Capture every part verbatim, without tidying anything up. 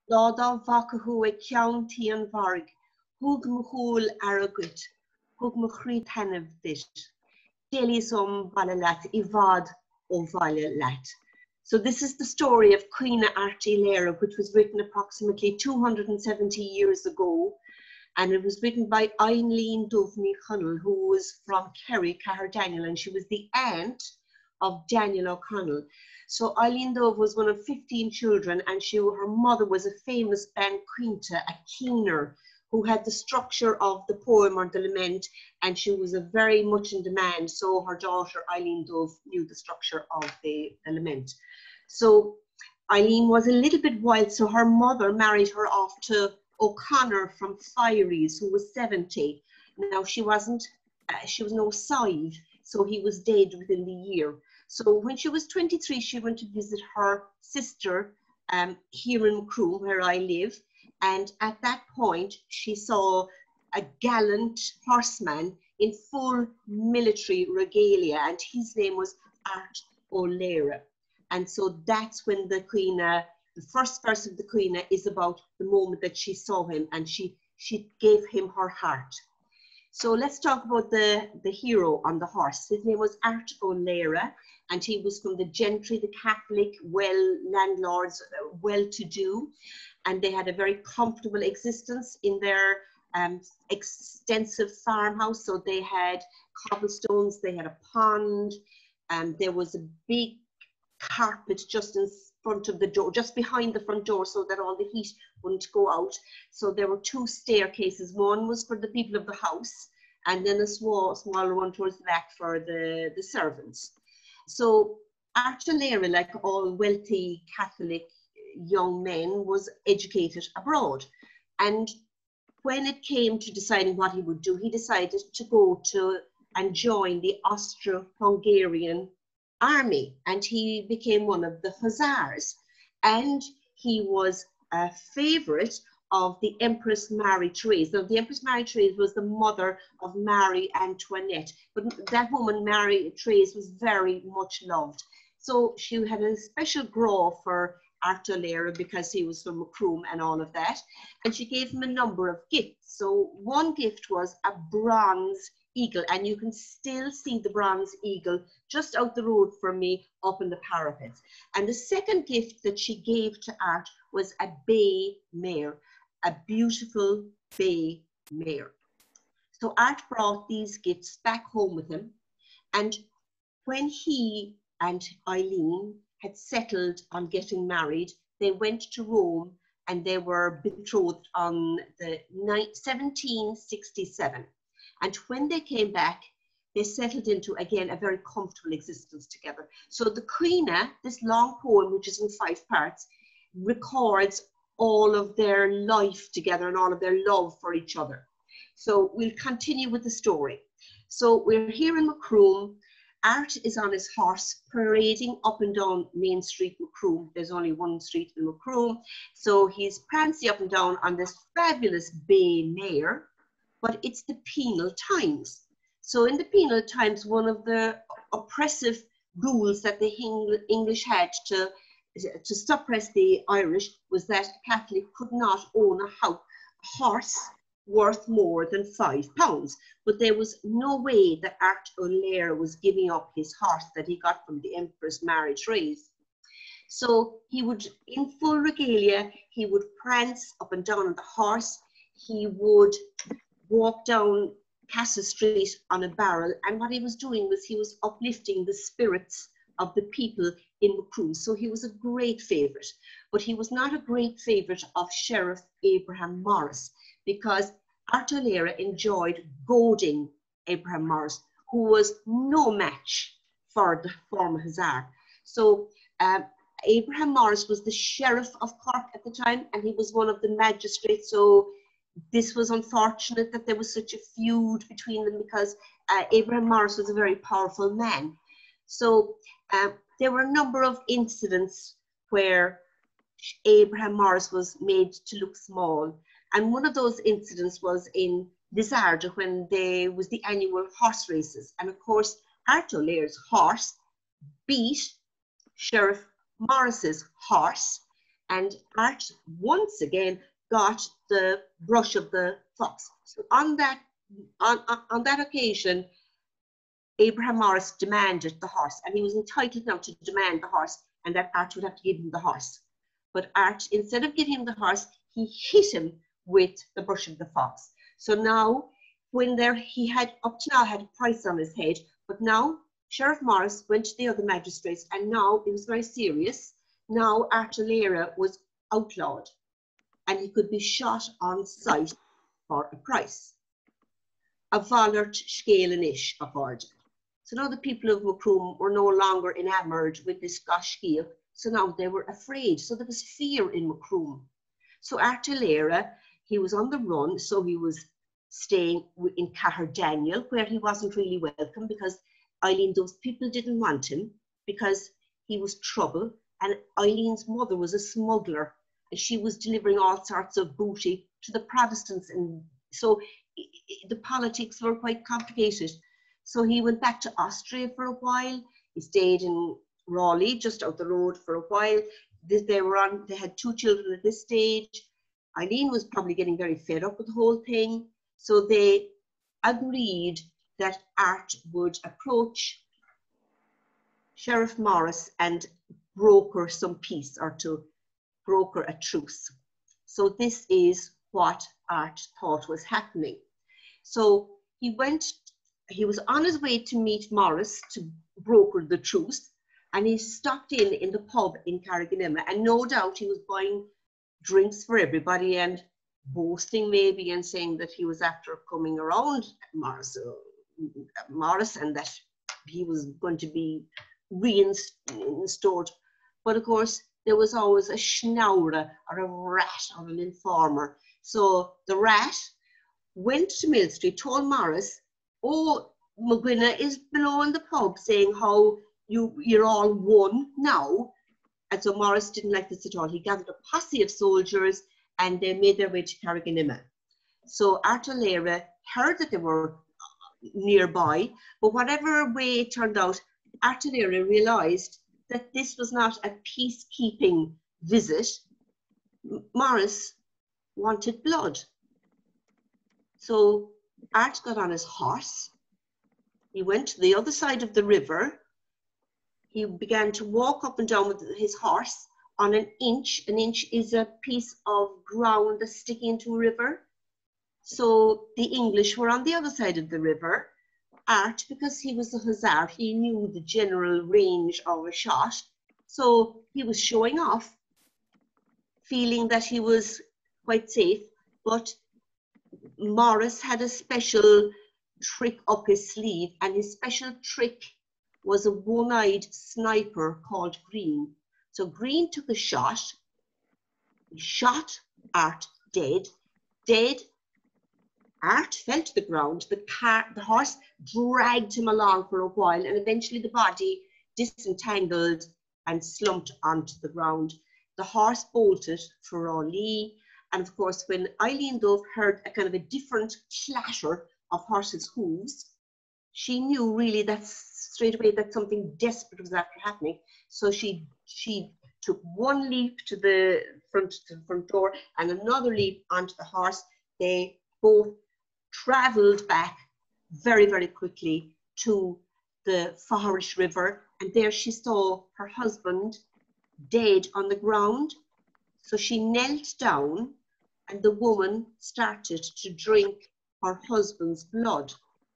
Láda vacahu e ceantaí an bharg, hug mo húil aragut, hug mo chríd hanamh dit, Delisom Balalat Ivad o Valalat. So this is the story of Caoineadh Art Uí Laoghaire, which was written approximately two hundred seventy years ago, and it was written by Eibhlìn Dubh Ní Chonaill, who was from Kerry, Cahir Daniel, and she was the aunt of Daniel O'Connell. So Eibhlìn Dubh was one of fifteen children, and she, her mother was a famous banqueter, a keener, who had the structure of the poem or the lament, and she was a very much in demand. So her daughter Eibhlìn Dubh knew the structure of the, the lament. So Eibhlìn was a little bit wild, so her mother married her off to O'Connor from Fireys, who was seventy. Now she wasn't, uh, she was no scythe, so he was dead within the year. So when she was twenty-three, she went to visit her sister um, here in Macroom, where I live. And at that point, she saw a gallant horseman in full military regalia, and his name was Art Uí Laoghaire. And so that's when the Caoineadh, the first verse of the Caoineadh is about the moment that she saw him, and she, she gave him her heart. So let's talk about the, the hero on the horse. His name was Art Uí Laoghaire, and he was from the gentry, the Catholic, well landlords, well-to-do, and they had a very comfortable existence in their um, extensive farmhouse. So they had cobblestones, they had a pond, and there was a big carpet just in front of the door, just behind the front door, so that all the heat wouldn't go out. So there were two staircases. One was for the people of the house, and then a small, smaller one towards the back for the, the servants. So Art Uí Laoghaire, like all wealthy Catholic young men, was educated abroad. And when it came to deciding what he would do, he decided to go to and join the Austro-Hungarian army, and he became one of the hussars. And he was a favorite of the Empress Marie Therese. Now, the Empress Marie Therese was the mother of Marie Antoinette, but that woman, Marie Therese, was very much loved. So she had a special graw for Art Uí Laoghaire because he was from Macroom and all of that. And she gave him a number of gifts. So one gift was a bronze eagle, and you can still see the bronze eagle just out the road from me up in the parapet. And the second gift that she gave to Art was a bay mare, a beautiful bay mare. So Art brought these gifts back home with him, and when he and Eibhlìn had settled on getting married, they went to Rome and they were betrothed on the seventeen sixty-seven. And when they came back, they settled into, again, a very comfortable existence together. So the Caoineadh, this long poem, which is in five parts, records all of their life together and all of their love for each other. So we'll continue with the story. So we're here in Macroom. Art is on his horse, parading up and down Main Street, Macroom. There's only one street in Macroom. So he's prancing up and down on this fabulous bay mare, but it's the penal times. So in the penal times, one of the oppressive rules that the English had to, to suppress the Irish was that a Catholic could not own a, house, a horse worth more than five pounds. But there was no way that Art Uí Laoghaire was giving up his horse that he got from the Empress Marie Therese. So he would, in full regalia, he would prance up and down on the horse. He would walk down Castle Street on a barrel, and what he was doing was he was uplifting the spirits of the people in Macroom. So he was a great favourite, but he was not a great favourite of Sheriff Abraham Morris, because Art Uí Laoghaire enjoyed goading Abraham Morris, who was no match for the former hussar. So um, Abraham Morris was the Sheriff of Cork at the time, and he was one of the magistrates. So this was unfortunate that there was such a feud between them, because uh, Abraham Morris was a very powerful man. So uh, there were a number of incidents where Abraham Morris was made to look small. And one of those incidents was in Lizard, when there was the annual horse races. And of course, Art Uí Laoghaire's horse beat Sheriff Morris's horse. And Art once again got the brush of the fox. So on that, on, on, on that occasion, Abraham Morris demanded the horse, and he was entitled now to demand the horse, and that Art would have to give him the horse. But Art, instead of giving him the horse, he hit him with the brush of the fox. So now, when there, he had up to now had a price on his head, but now Sheriff Morris went to the other magistrates, and now it was very serious. Now Art Uí Laoghaire was outlawed, and he could be shot on sight for a price. A Vollert scéal ish of order. So now the people of Macroom were no longer enamored with this gosh scéal, so now they were afraid. So there was fear in Macroom. So Art Uí Laoghaire, he was on the run, so he was staying in Caoineadh, where he wasn't really welcome because Eibhlìn Dubbh's people didn't want him because he was trouble, and Eileen's mother was a smuggler, and she was delivering all sorts of booty to the Protestants, and so the politics were quite complicated. So he went back to Austria for a while. He stayed in Raleigh, just out the road, for a while. They were on. They had two children at this stage. Eileen was probably getting very fed up with the whole thing. So they agreed that Art would approach Sheriff Morris and broker some peace, or to broker a truce. So this is what Art thought was happening. So he went, he was on his way to meet Morris to broker the truce, and he stopped in in the pub in Caoineadh, and no doubt he was buying drinks for everybody and boasting maybe and saying that he was after coming around Morris, uh, Morris and that he was going to be reinstored. But of course, there was always a schnaura or a rat or an informer. So the rat went to Mill Street, told Morris, oh, McGuinness is below in the pub saying how you, you're all one now. And so Morris didn't like this at all. He gathered a posse of soldiers and they made their way to Caoineadh. So Art Uí Laoghaire heard that they were nearby, but whatever way it turned out, Art Uí Laoghaire realised that this was not a peacekeeping visit. Morris wanted blood. So Art got on his horse. He went to the other side of the river. He began to walk up and down with his horse on an inch. An inch is a piece of ground that's sticking into a river. So the English were on the other side of the river. Art, because he was a hussar, he knew the general range of a shot. So he was showing off, feeling that he was quite safe. But Morris had a special trick up his sleeve, and his special trick was a one-eyed sniper called Green. So Green took a shot, he shot Art dead, dead. Art fell to the ground, the, car, the horse dragged him along for a while, and eventually the body disentangled and slumped onto the ground. The horse bolted for Raleigh, and of course when Eibhlìn Dubh heard a kind of a different clatter of horses' hooves, she knew really that straight away that something desperate was after happening. So she she took one leap to the front to the front door and another leap onto the horse. They both travelled back very, very quickly to the Faharish River, and there she saw her husband dead on the ground. So she knelt down and the woman started to drink her husband's blood.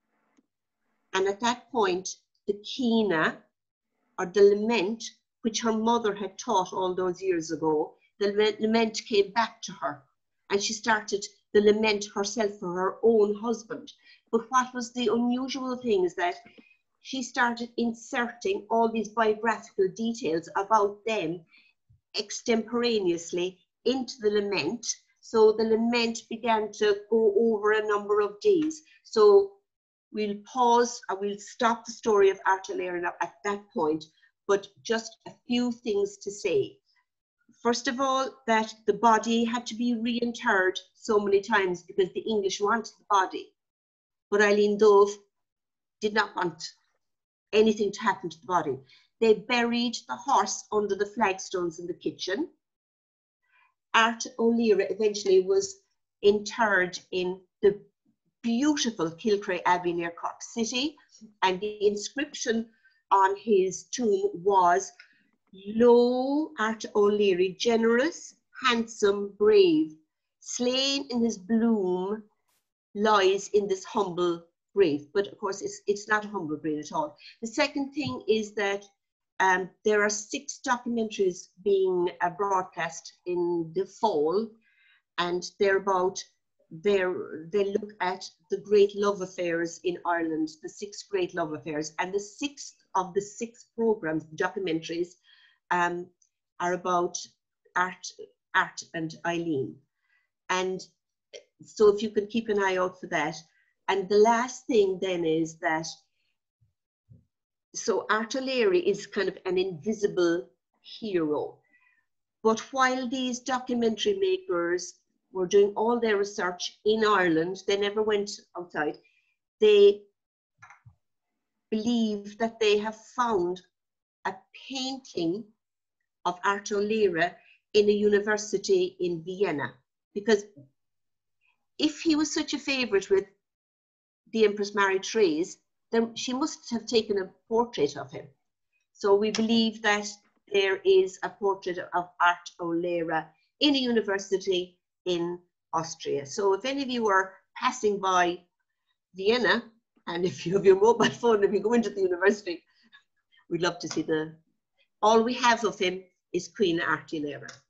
And at that point, the Caoineadh, or the lament, which her mother had taught all those years ago, the lament came back to her, and she started the lament herself for her own husband. But what was the unusual thing is that she started inserting all these biographical details about them extemporaneously into the lament. So the lament began to go over a number of days. So we'll pause and we'll stop the story of Art Uí Laoghaire at that point, but just a few things to say. First of all, that the body had to be reinterred so many times because the English wanted the body. But Eibhlìn Dubh did not want anything to happen to the body. They buried the horse under the flagstones in the kitchen. Art Uí Laoghaire eventually was interred in the beautiful Kilcrea Abbey near Cork City, and the inscription on his tomb was, "Lo Art Uí Laoghaire, generous, handsome, brave, slain in his bloom, lies in this humble grave." But of course, it's, it's not a humble grave at all. The second thing is that um, there are six documentaries being uh, broadcast in the fall, and they're about, they're, they look at the great love affairs in Ireland, the six great love affairs, and the sixth of the six programs, documentaries, um, are about Art, Art and Eibhlìn. And so if you can keep an eye out for that. And the last thing then is that, so Art Uí Laoghaire is kind of an invisible hero. But while these documentary makers were doing all their research in Ireland, they never went outside, they believe that they have found a painting of Art Uí Laoghaire in a university in Vienna. Because if he was such a favorite with the Empress Marie-Therese, then she must have taken a portrait of him. So we believe that there is a portrait of Art Uí Laoghaire in a university in Austria. So if any of you are passing by Vienna, and if you have your mobile phone, if you go into the university, we'd love to see the, all we have of him is Caoineadh Art Uí Laoghaire.